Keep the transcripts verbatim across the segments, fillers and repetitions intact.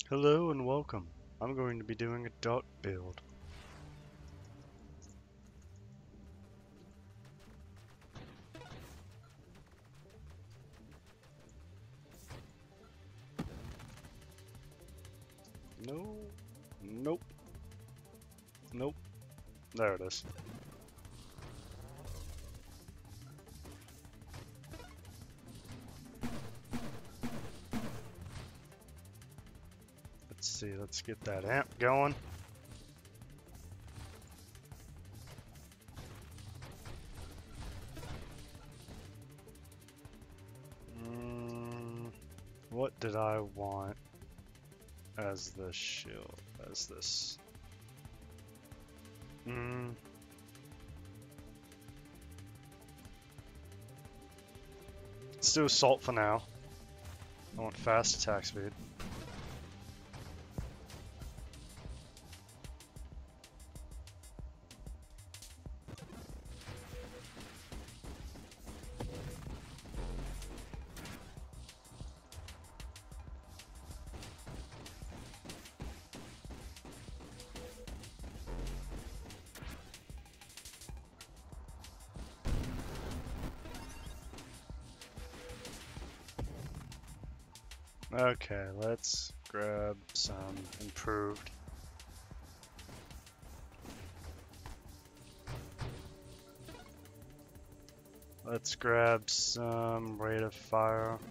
Hello and welcome. I'm going to be doing a dot build. No, nope, nope, there it is. Let's see, let's get that amp going. Mm, what did I want as the shield, as this? Mm. Let's do assault for now. I want fast attack speed. Okay, let's grab some improved. Let's grab some rate of fire.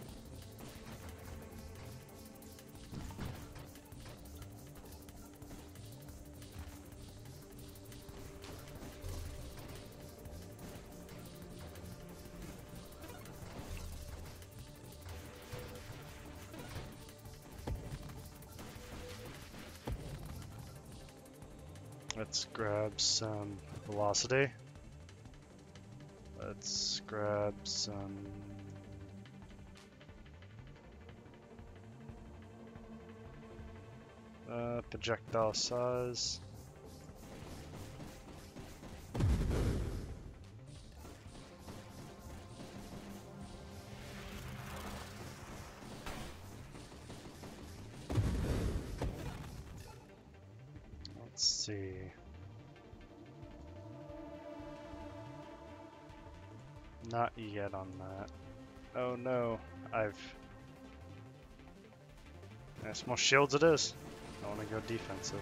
Let's grab some velocity. Let's grab some uh, projectile size. Let's see. Not yet on that. Oh no, I've... That's more shields it is. I want to go defensive.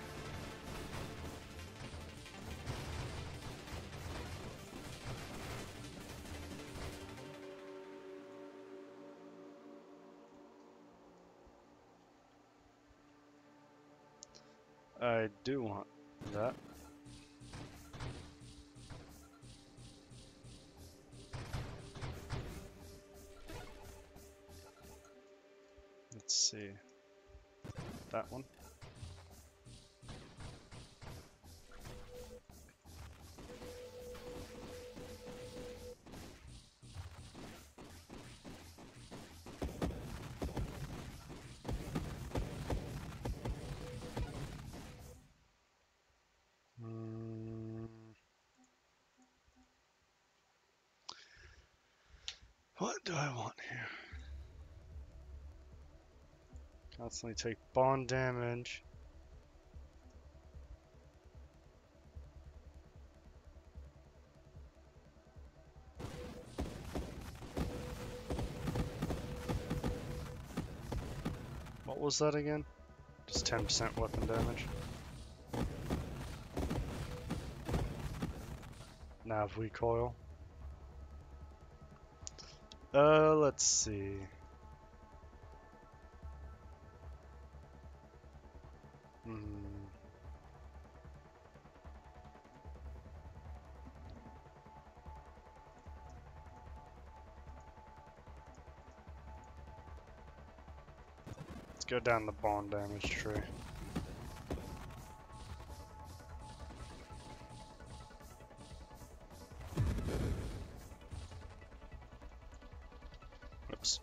I do want that. Let's see. That one. Mm. What do I want here? Constantly take bond damage. What was that again? Just ten percent weapon damage. Nav recoil. Uh, let's see. Hmm. Let's go down the bond damage tree. Oops.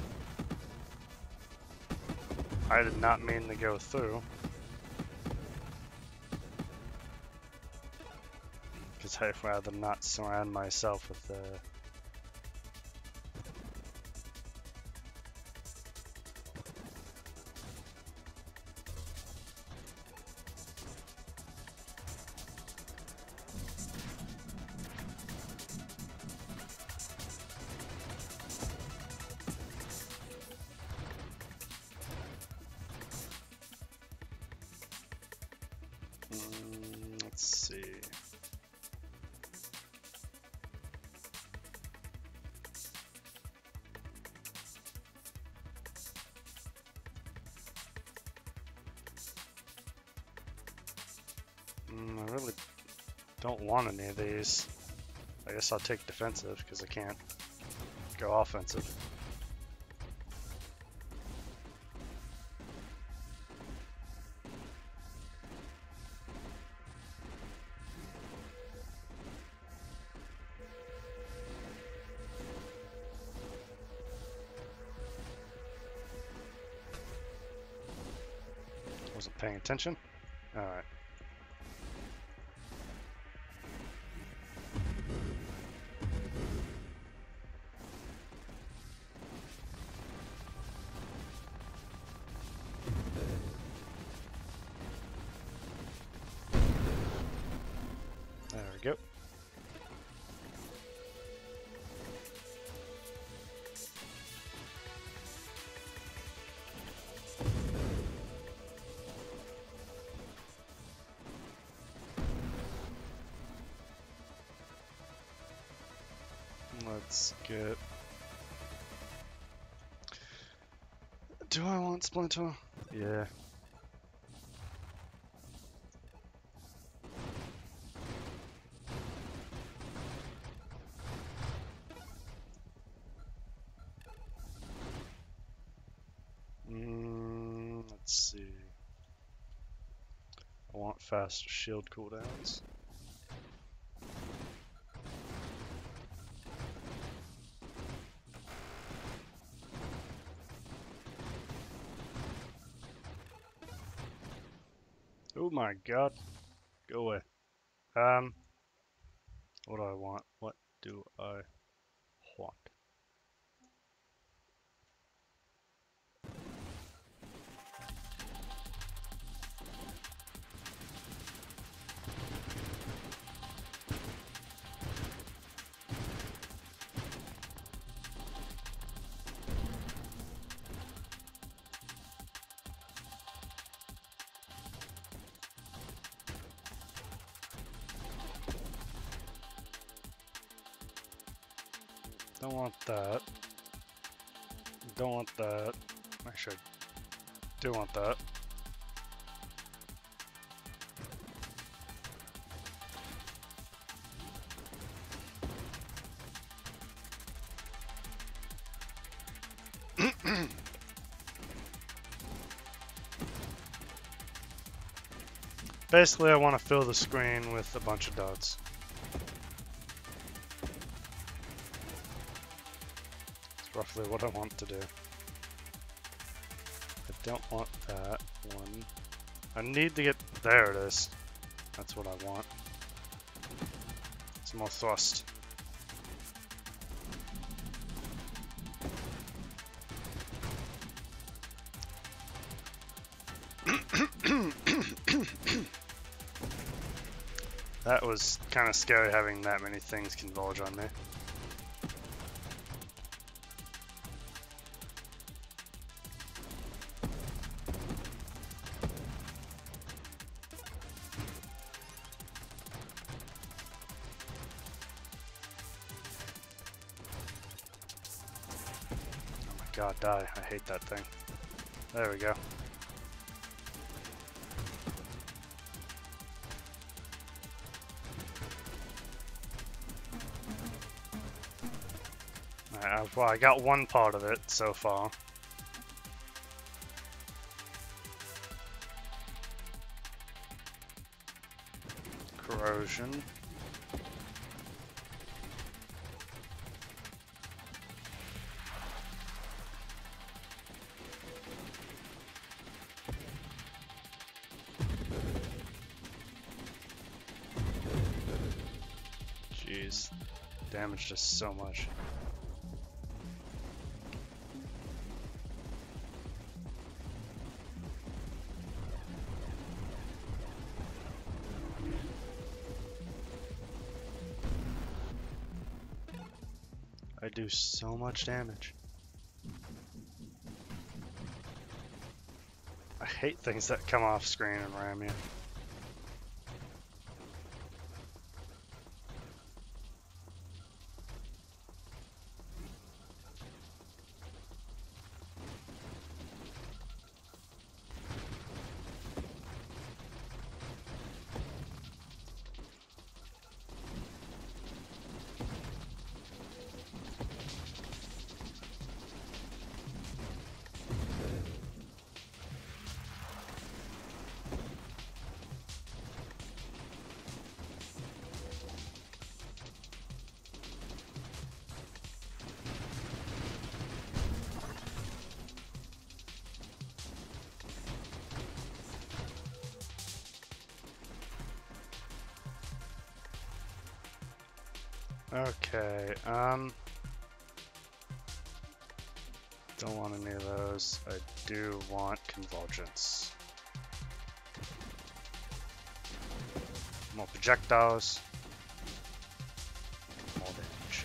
I did not mean to go through. Because I'd rather not surround myself with uh, mm, let's see. Mm, I really don't want any of these. I guess I'll take defensive because I can't go offensive. Wasn't paying attention. All right. There we go. Let's get... Do I want Splinter? Yeah. Mm, let's see. I want faster shield cooldowns. Oh my god. Go away. Um, what do I want? What do I want? Don't want that. Don't want that. Actually, I do want that. Basically, I want to fill the screen with a bunch of dots. It's roughly what I want to do. I don't want that one. I need to get... There it is. That's what I want. Some more thrust. That was kind of scary having that many things converge on me. Oh my god, die. I hate that thing. There we go. Alright, well, I got one part of it so far. Corrosion. these. Damage just so much. I do so much damage. I hate things that come off screen and ram you. Okay, um... don't want any of those. I do want Convergence. More projectiles. More damage.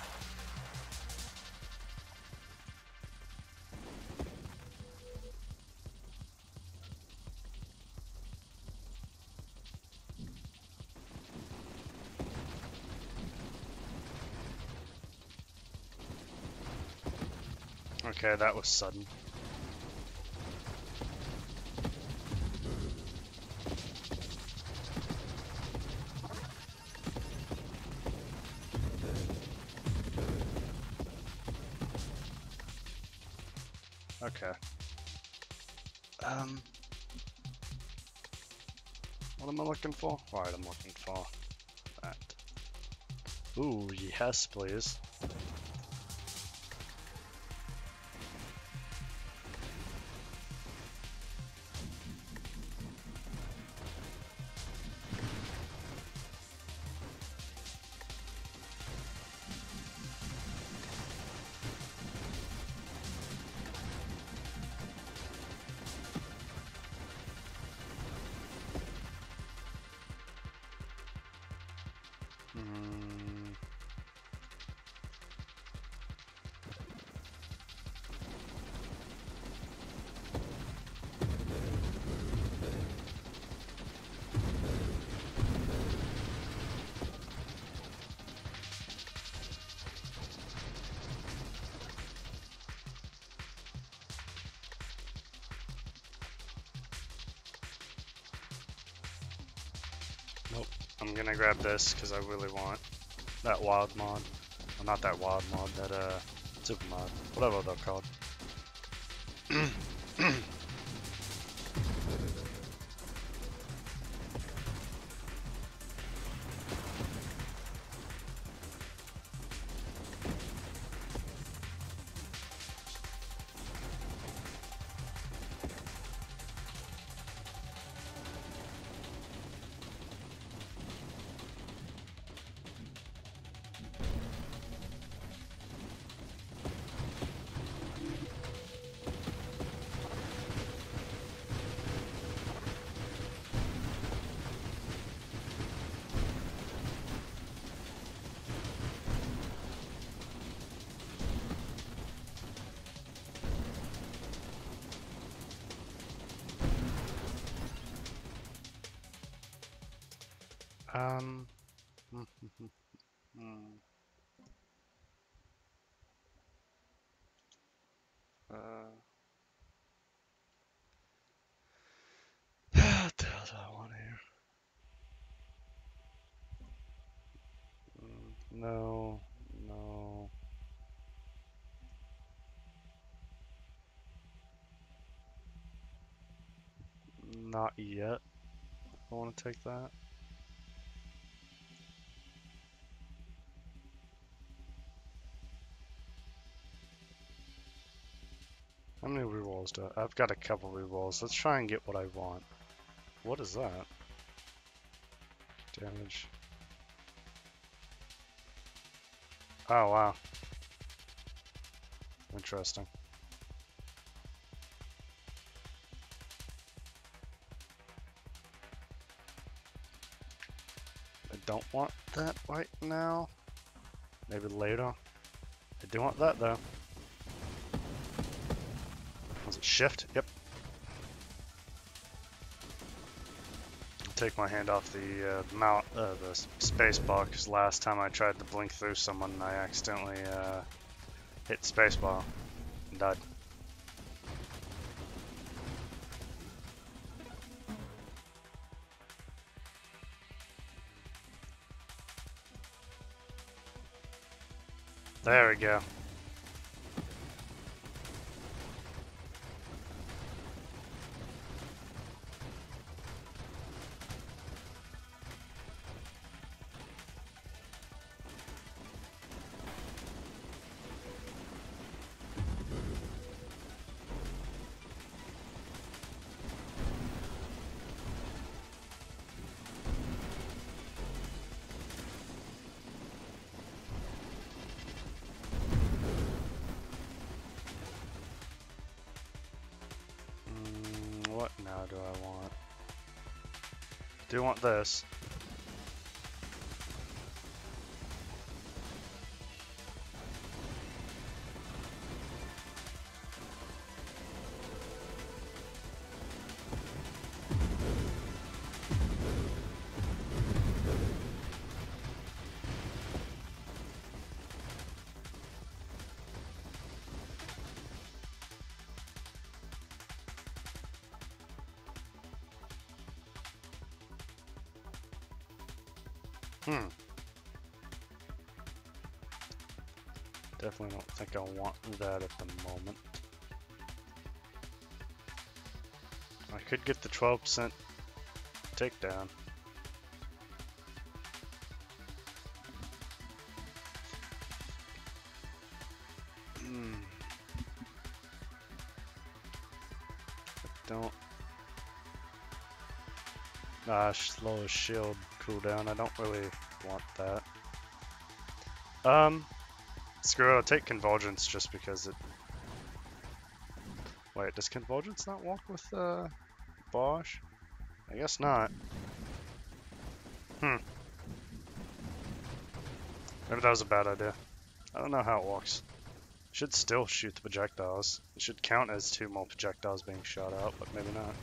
Okay, that was sudden. Okay. Um, what am I looking for? Alright, I'm looking for that. Ooh, yes, please. Mm. Nope. I'm gonna grab this because I really want that wild mod. Well, not that wild mod, that uh, super mod. Whatever they're called. Um. hmm. Uh. What the hell do I want here? Mm, no. No. Not yet. I want to take that. How many rerolls do I? I've got a couple rerolls. Let's try and get what I want. What is that? Damage. Oh, wow. Interesting. I don't want that right now. Maybe later. I do want that though. Was it shift? Yep. Take my hand off the uh, mount, uh, the space bar, because last time I tried to blink through someone, I accidentally uh, hit space bar and died. There we go. What now do I want? Do want this. Hmm. Definitely don't think I want that at the moment. I could get the twelve percent takedown. Hmm. I don't. Ah, slow shield cooldown. I don't really want that. Um, screw it. I'll take Convergence just because it. Wait, does Convergence not walk with uh, Bosch? I guess not. Hmm. Maybe that was a bad idea. I don't know how it works. Should still shoot the projectiles. It should count as two more projectiles being shot out, but maybe not.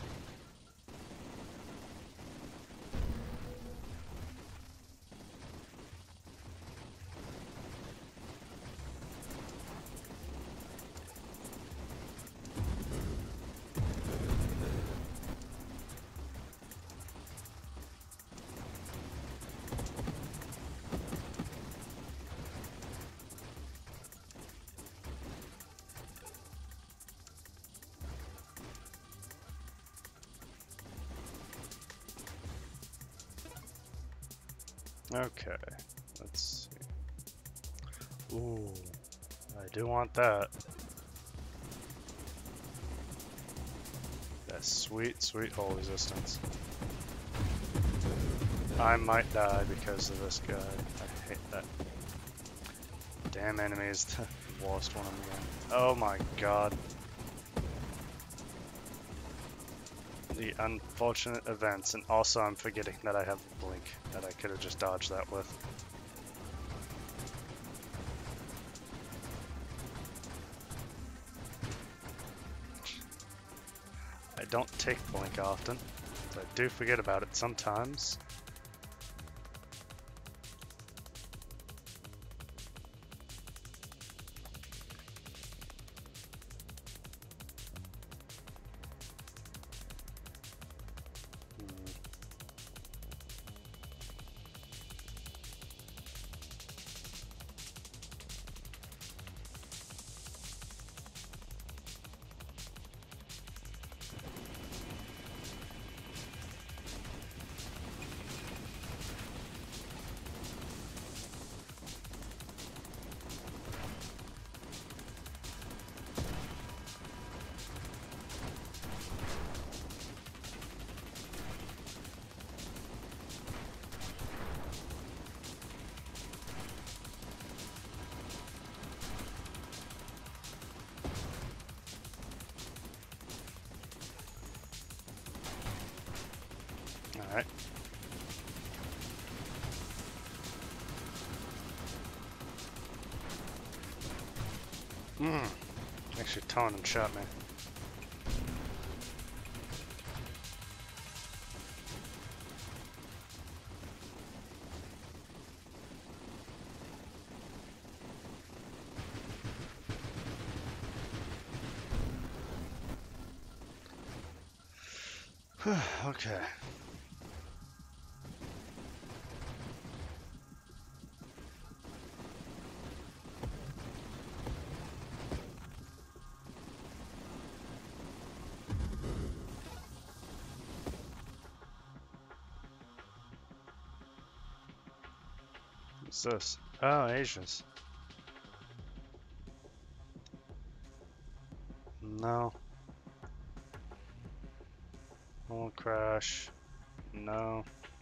Okay, let's see. Ooh, I do want that. That sweet, sweet hole resistance. I might die because of this guy. I hate that. Damn enemies, the worst one in the game. Oh my god. The unfortunate events, and also I'm forgetting that I have Blink, that I could have just dodged that with. I don't take Blink often, but I do forget about it sometimes. Alright. Hmm. Actually, turned and shot me. Okay. What's this? Oh, Asia's. No. Won't crash. No.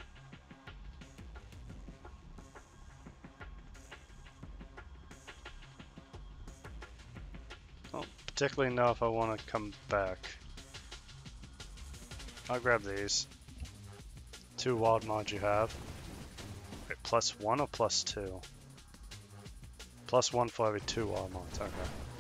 Don't particularly know if I want to come back. I'll grab these. Two wild mods you have. Wait, plus one or plus two? Plus one for every two wild mods, okay.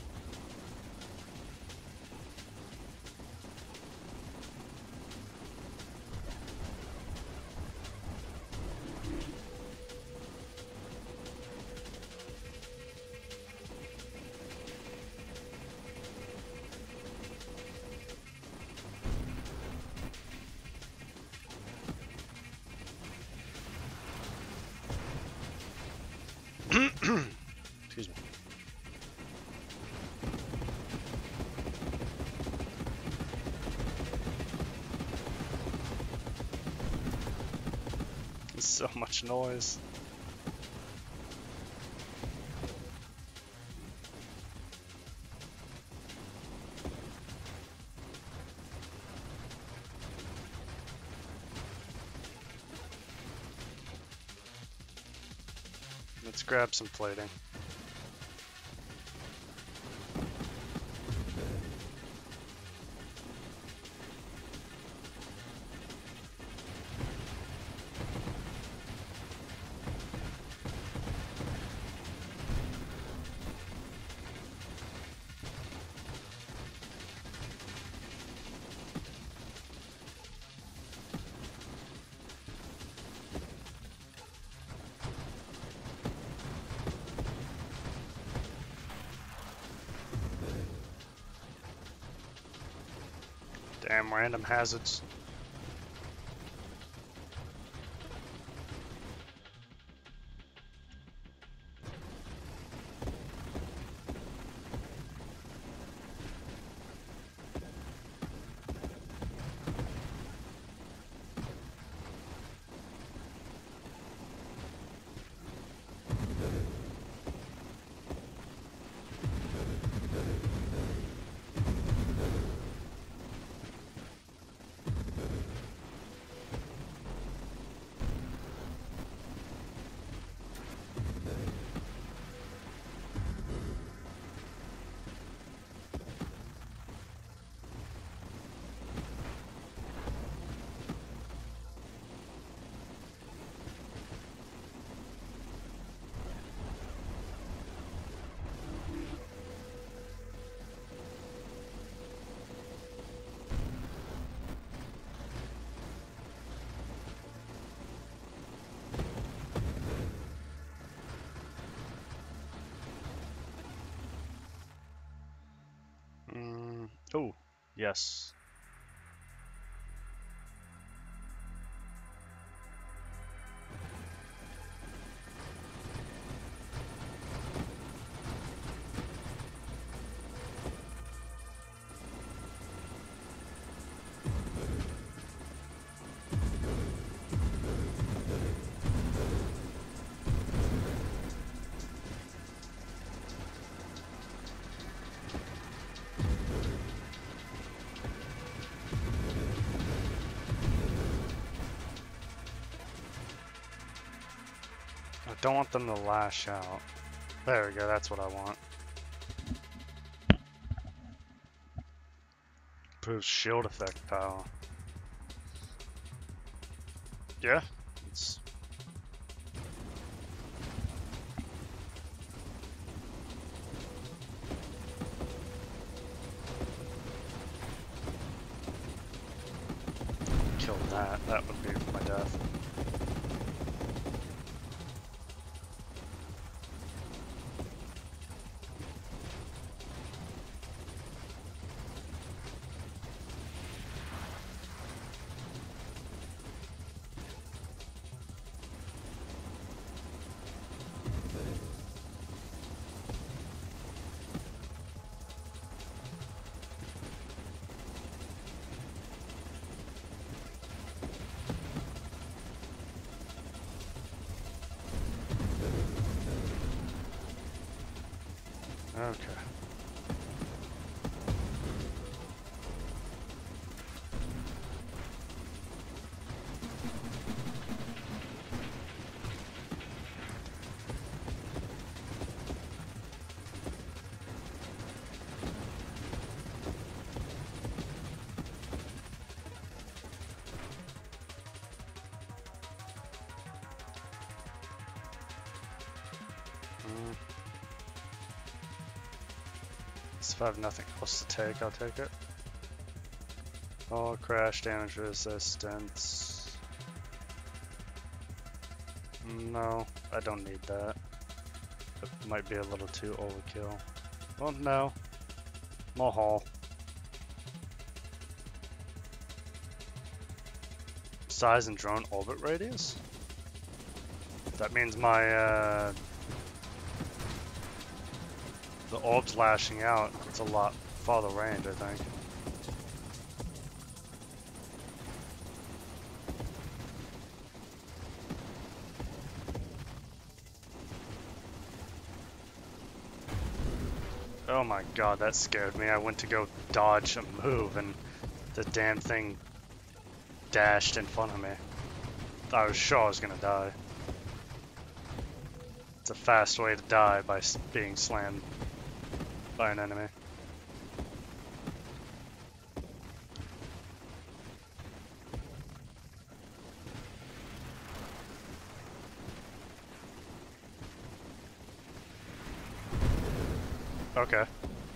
Excuse me. There's so much noise. Let's grab some plating. Damn random hazards. Mm, oh, yes. I don't want them to lash out. There we go, that's what I want. Improves shield effect power. Yeah, it's... Kill that, that would be my death. Okay. Mm. If I have nothing else to take, I'll take it. All crash damage resistance. No, I don't need that. It might be a little too overkill. Well, no. More hull. Size and drone orbit radius? That means my, uh... the orb's lashing out. It's a lot farther range, I think. Oh my god, that scared me. I went to go dodge a move and the damn thing dashed in front of me. I was sure I was gonna die. It's a fast way to die by being slammed by an enemy. Okay.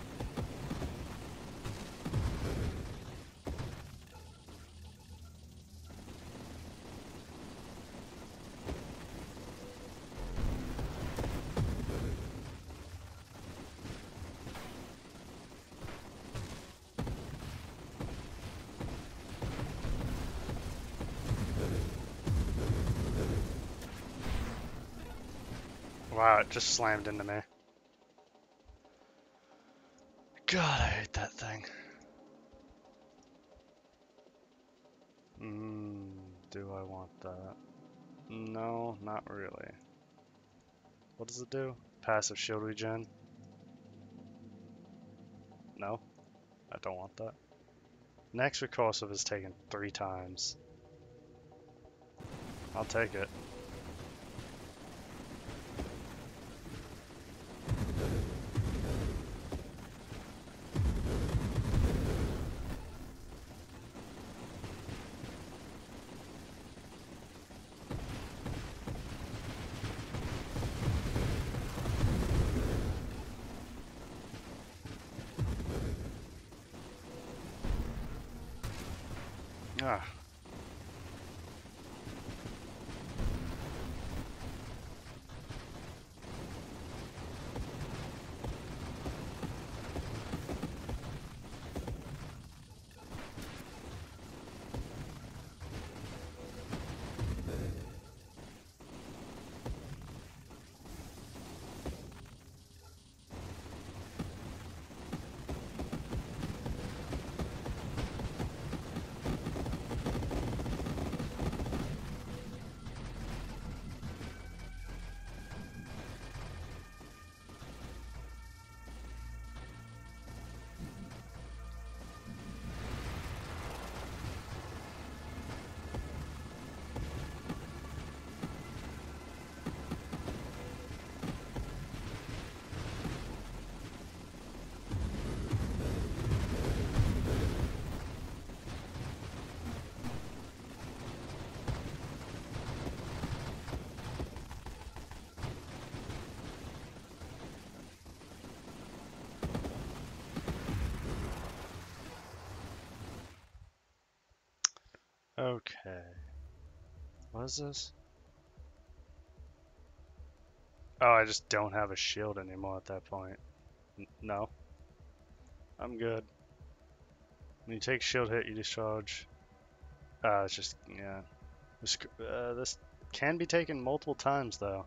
Wow, it just slammed into me. God, I hate that thing. Mm, do I want that? No, not really. What does it do? Passive shield regen? No, I don't want that. Next recursive is taken three times. I'll take it. Ah. Okay. What is this? Oh, I just don't have a shield anymore at that point. N no. I'm good. When you take shield hit, you discharge. Uh, it's just, yeah. This, uh, this can be taken multiple times, though.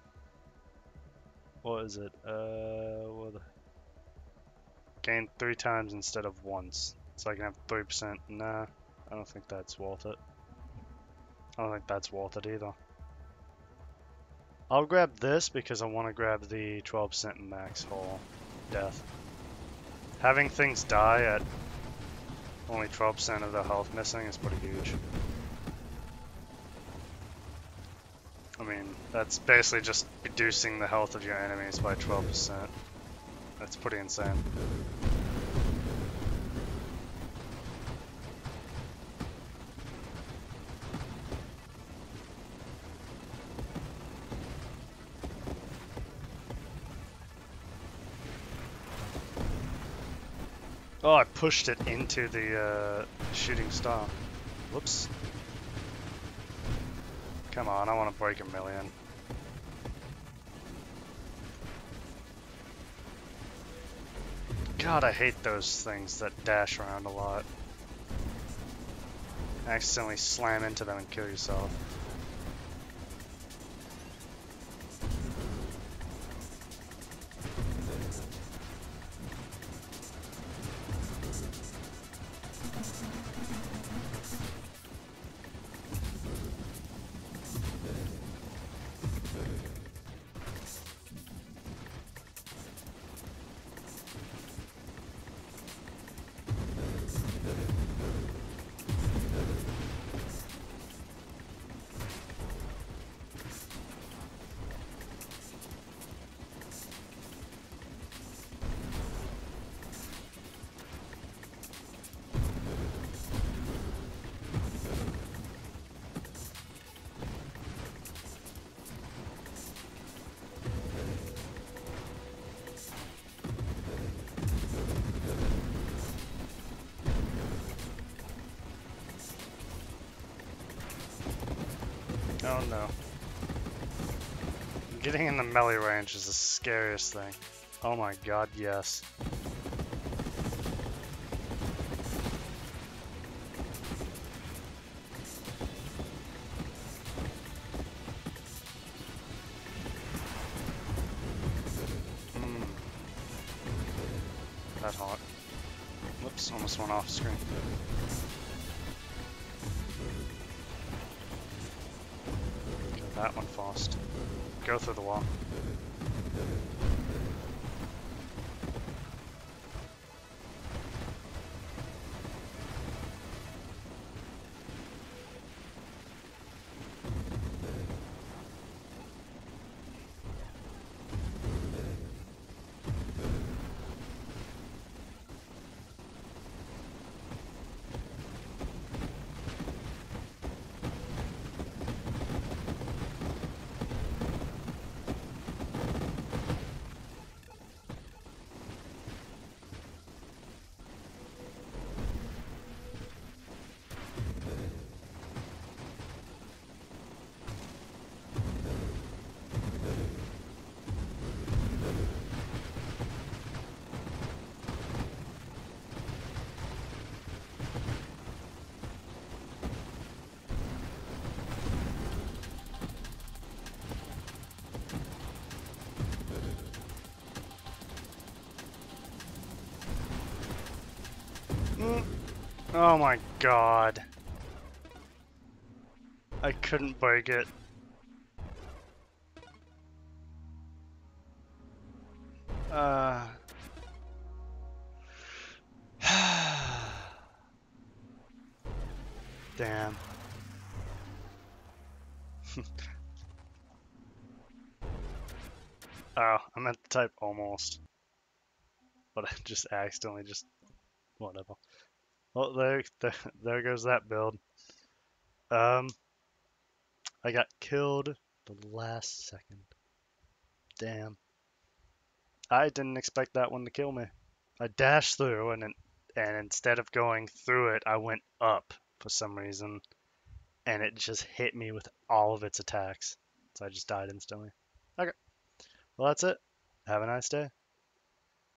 What is it? Uh, what the... Gain three times instead of once. So I can have three percent. Nah, I don't think that's worth it. I don't think that's worth it either. I'll grab this because I want to grab the twelve percent max hull death. Having things die at only twelve percent of the health missing is pretty huge. I mean, that's basically just reducing the health of your enemies by twelve percent. That's pretty insane. Oh, I pushed it into the uh, shooting star. Whoops. Come on, I want to break a million. God, I hate those things that dash around a lot. Accidentally slam into them and kill yourself. Oh no. Getting in the melee range is the scariest thing. Oh my god, yes. Mm. That hot. Whoops, almost went off screen. Get that one fast. Go through the wall. Mm. Oh my god. I couldn't break it. Uh. Damn. Oh, I meant to type almost. But I just accidentally just... whatever. Well, there, there, there goes that build. Um, I got killed the last second. Damn. I didn't expect that one to kill me. I dashed through and it, and instead of going through it, I went up for some reason. and it just hit me with all of its attacks. So I just died instantly. Okay, well that's it. Have a nice day.